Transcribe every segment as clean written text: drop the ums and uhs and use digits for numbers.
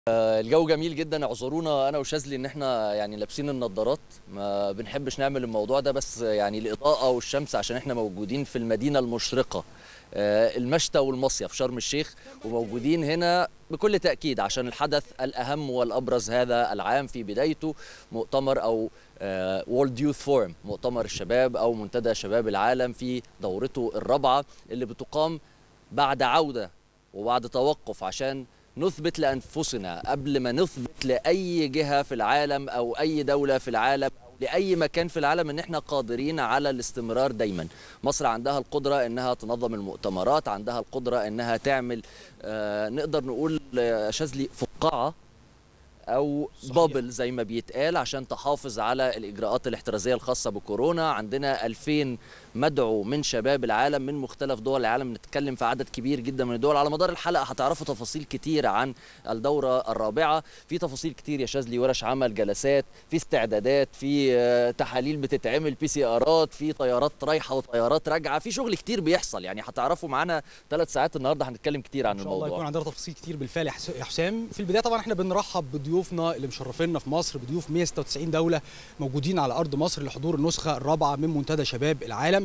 الجو جميل جدا. اعذرونا انا وشاذلي ان احنا يعني لابسين النضارات، ما بنحبش نعمل الموضوع ده، بس يعني الاضاءه والشمس عشان احنا موجودين في المدينه المشرقه، المشتى والمصيف شرم الشيخ، وموجودين هنا بكل تاكيد عشان الحدث الاهم والابرز هذا العام في بدايته، مؤتمر او وورلد يوث فورم، مؤتمر الشباب او منتدى شباب العالم في دورته الرابعه اللي بتقام بعد عوده وبعد توقف عشان نثبت لأنفسنا قبل ما نثبت لأي جهة في العالم أو أي دولة في العالم أو لأي مكان في العالم إن إحنا قادرين على الاستمرار دايما. مصر عندها القدرة إنها تنظم المؤتمرات، عندها القدرة إنها تعمل نقدر نقول شاذلي فقاعة أو بابل زي ما بيتقال عشان تحافظ على الإجراءات الاحترازية الخاصة بكورونا. عندنا 2000 مدعو من شباب العالم من مختلف دول العالم، نتكلم في عدد كبير جدا من الدول. على مدار الحلقة هتعرفوا تفاصيل كتير عن الدورة الرابعة، في تفاصيل كتير يا شاذلي، ورش عمل، جلسات، في استعدادات، في تحاليل بتتعمل، PCRات، في طيارات رايحة وطيارات راجعة، في شغل كتير بيحصل. يعني هتعرفوا معانا 3 ساعات النهاردة هنتكلم كتير عن الموضوع. ان شاء الله يكون عندنا تفاصيل كتير بالفعل يا حسام. في البداية طبعا احنا بنرحب بضيوفنا اللي مشرفينا في مصر، بضيوف 196 دولة موجودين على أرض مصر لحضور النسخة الرابعة من منتدى شباب العالم.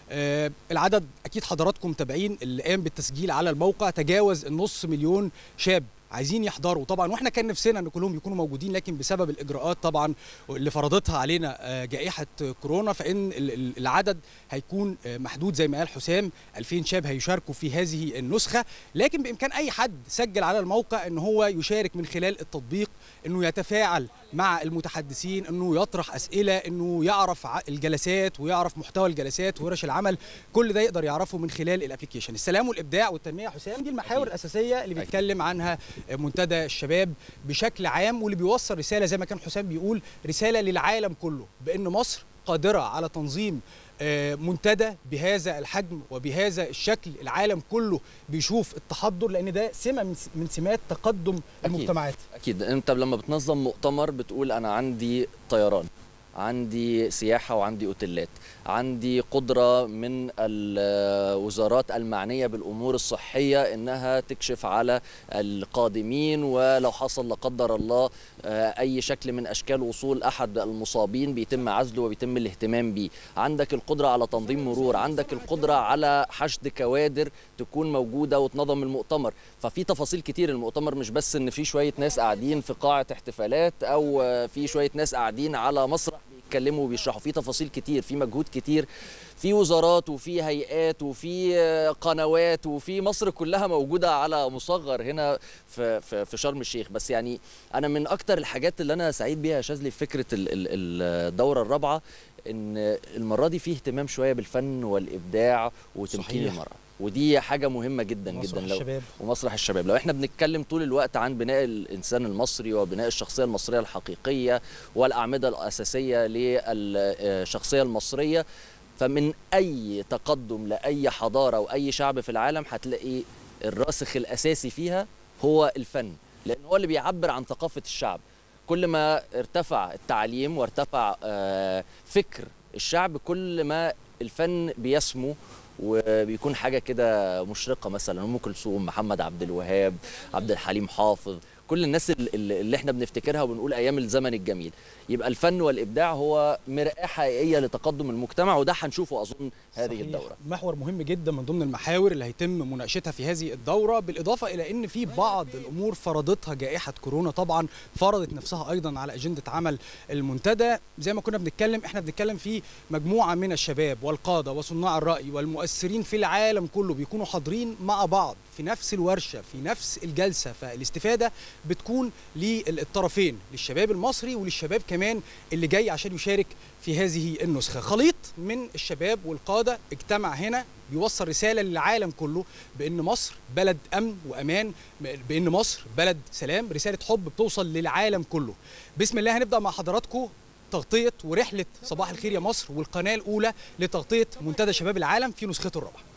العدد أكيد حضراتكم متابعين، اللي قام بالتسجيل على الموقع تجاوز النص مليون شاب عايزين يحضروا طبعا، واحنا كان نفسنا ان كلهم يكونوا موجودين، لكن بسبب الاجراءات طبعا اللي فرضتها علينا جائحه كورونا، فان العدد هيكون محدود زي ما قال حسام. 2000 شاب هيشاركوا في هذه النسخه، لكن بامكان اي حد سجل على الموقع ان هو يشارك من خلال التطبيق، انه يتفاعل مع المتحدثين، انه يطرح اسئله، انه يعرف الجلسات ويعرف محتوى الجلسات وورش العمل. كل ده يقدر يعرفه من خلال الابلكيشن. السلام والابداع والتنميه حسام، دي المحاور الاساسيه اللي بيتكلم عنها منتدى الشباب بشكل عام، واللي بيوصل رساله زي ما كان حسام بيقول، رساله للعالم كله بان مصر قادره على تنظيم منتدى بهذا الحجم وبهذا الشكل. العالم كله بيشوف التحضر، لان ده سمه من سمات تقدم المجتمعات. اكيد انت لما بتنظم مؤتمر بتقول انا عندي طيران، عندي سياحة، وعندي أوتيلات، عندي قدرة من الوزارات المعنية بالأمور الصحية إنها تكشف على القادمين، ولو حصل لا قدر الله أي شكل من أشكال وصول أحد المصابين بيتم عزله وبيتم الاهتمام به. عندك القدرة على تنظيم مرور، عندك القدرة على حشد كوادر تكون موجودة وتنظم المؤتمر. ففي تفاصيل كتير. المؤتمر مش بس إن في شوية ناس قاعدين في قاعة احتفالات أو في شوية ناس قاعدين على مسرح بيتكلموا وبيشرحوا، في تفاصيل كتير، في مجهود كتير، في وزارات وفي هيئات وفي قنوات، وفي مصر كلها موجودة على مصغر هنا في شرم الشيخ. بس يعني أنا من أكتر الحاجات اللي أنا سعيد بيها يا شاذلي في فكرة الدورة الرابعة إن المرة دي فيه اهتمام شوية بالفن والإبداع وتمكين المرأة، ودي حاجة مهمة جدا جدا. ومسرح الشباب، لو احنا بنتكلم طول الوقت عن بناء الإنسان المصري وبناء الشخصية المصرية الحقيقية والأعمدة الأساسية للشخصية المصرية، فمن أي تقدم لأي حضارة وأي شعب في العالم هتلاقي الراسخ الأساسي فيها هو الفن، لأن هو اللي بيعبر عن ثقافة الشعب. كل ما ارتفع التعليم وارتفع فكر الشعب، كل ما الفن بيسمو وبيكون حاجة كده مشرقة. مثلا أم كلثوم، محمد عبد الوهاب، عبد الحليم حافظ، كل الناس اللي احنا بنفتكرها وبنقول أيام الزمن الجميل. يبقى الفن والإبداع هو مرآة حقيقية لتقدم المجتمع، وده هنشوفه أظن هذه الدورة. محور مهم جدا من ضمن المحاور اللي هيتم مناقشتها في هذه الدورة، بالإضافة إلى أن في بعض الأمور فرضتها جائحة كورونا، طبعا فرضت نفسها أيضا على أجندة عمل المنتدى. زي ما كنا بنتكلم، احنا بنتكلم في مجموعة من الشباب والقادة وصناع الرأي والمؤثرين في العالم كله بيكونوا حاضرين مع بعض في نفس الورشة في نفس الجلسة، فالاستفادة بتكون للطرفين، للشباب المصري وللشباب كمان اللي جاي عشان يشارك في هذه النسخة. خليط من الشباب والقادة اجتمع هنا بيوصل رسالة للعالم كله بأن مصر بلد أمن وأمان، بأن مصر بلد سلام، رسالة حب بتوصل للعالم كله. بسم الله هنبدأ مع حضراتكم تغطية ورحلة صباح الخير يا مصر، والقناة الأولى لتغطية منتدى شباب العالم في نسخته الرابعة.